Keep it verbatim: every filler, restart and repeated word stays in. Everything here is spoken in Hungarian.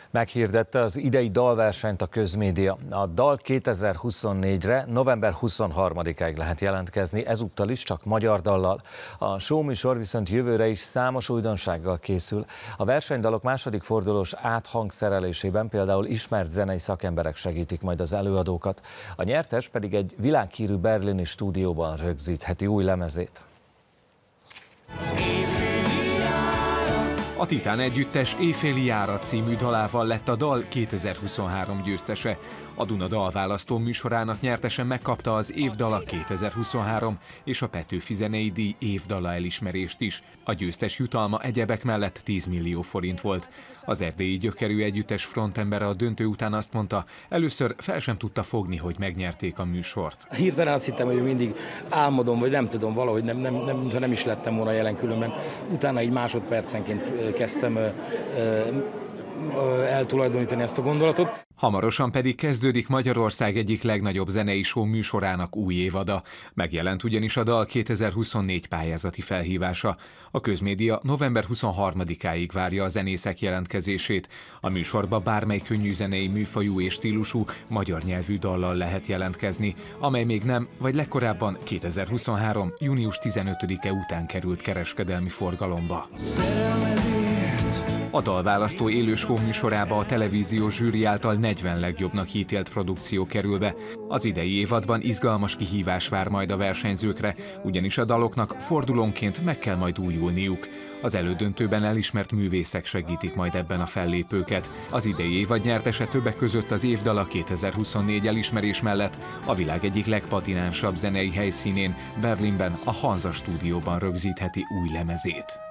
Meghirdette az idei dalversenyt a közmédia. A dal kétezer-huszonnégyre november huszonharmadikáig lehet jelentkezni, ezúttal is csak magyar dallal. A showműsor viszont jövőre is számos újdonsággal készül. A versenydalok második fordulós áthangszerelésében például ismert zenei szakemberek segítik majd az előadókat. A nyertes pedig egy világhírű berlini stúdióban rögzítheti új lemezét. A Titán együttes Éjféli járat című dalával lett a dal kétezer-huszonhárom győztese. A Duna dalválasztó műsorának nyertese megkapta az évdala kétezer-huszonhárom és a Petőfi Zenei Díj évdala elismerést is. A győztes jutalma egyebek mellett tíz millió forint volt. Az erdélyi gyökerű együttes frontembere a döntő után azt mondta, először fel sem tudta fogni, hogy megnyerték a műsort. Hirtelen azt hittem, hogy mindig álmodom, vagy nem tudom, valahogy nem, nem, nem, nem is lettem volna jelen különben. Utána egy másodpercenként kezdtem eltulajdonítani ezt a gondolatot. Hamarosan pedig kezdődik Magyarország egyik legnagyobb zenei show műsorának új évada. Megjelent ugyanis a dal kétezer-huszonnégy pályázati felhívása. A közmédia november huszonharmadikáig várja a zenészek jelentkezését. A műsorba bármely könnyű zenei műfajú és stílusú magyar nyelvű dallal lehet jelentkezni, amely még nem, vagy legkorábban kétezer-huszonhárom. június tizenötödike után került kereskedelmi forgalomba. A dalválasztó élő show műsorába a televíziós zsűri által negyven legjobbnak ítélt produkció kerül be. Az idei évadban izgalmas kihívás vár majd a versenyzőkre, ugyanis a daloknak fordulónként meg kell majd újulniuk. Az elődöntőben elismert művészek segítik majd ebben a fellépőket. Az idei évad nyertese többek között az évdala kétezer-huszonnégy elismerés mellett a világ egyik legpatinánsabb zenei helyszínén, Berlinben, a Hansa stúdióban rögzítheti új lemezét.